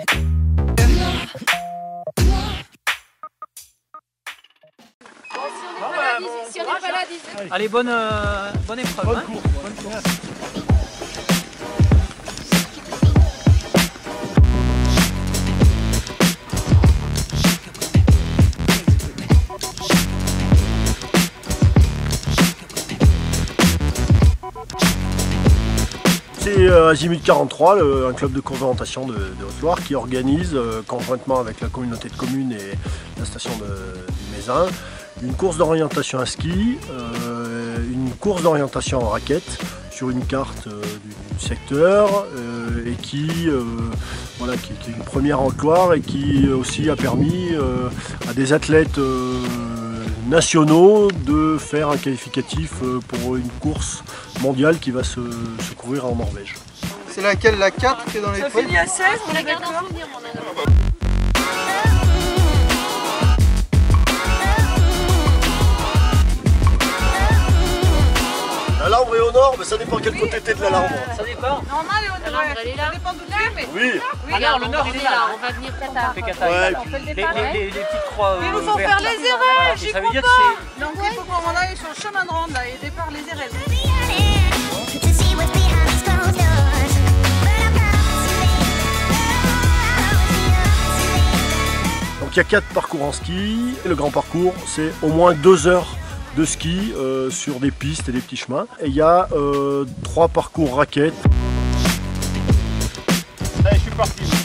Si on n'est pas là, Allez, bonne épreuve. Bonne course. C'est Azimut 43, un club de course d'orientation de Haute-Loire qui organise, conjointement avec la communauté de communes et la station du Mézin, une course d'orientation à ski, une course d'orientation en raquette sur une carte du secteur et qui est une première en Haute-Loire et qui aussi a permis à des athlètes nationaux de faire un qualificatif pour une course mondiale qui va se courir en Norvège. C'est laquelle, la 4 qui est dans les ça points? finit à 16, on est d'accord. La Larbre est au nord, mais ça dépend quel côté t'es de la Larbre. Ça dépend. Normal, elle est là. Ça dépend d'où tu es, mais... Oui. Alors, le nord, il est là. On va venir Qatar. Ouais. On fait le départ. Les petites croix. Ils nous font faire les érelles, j'y Ça veut crois dire pas. que Donc il faut qu'on aille sur le chemin de ronde, là, et départ les érelles. Donc il y a 4 parcours en ski. Le grand parcours, c'est au moins 2 heures de ski sur des pistes et des petits chemins. Et il y a 3 parcours raquettes. Allez, je suis parti.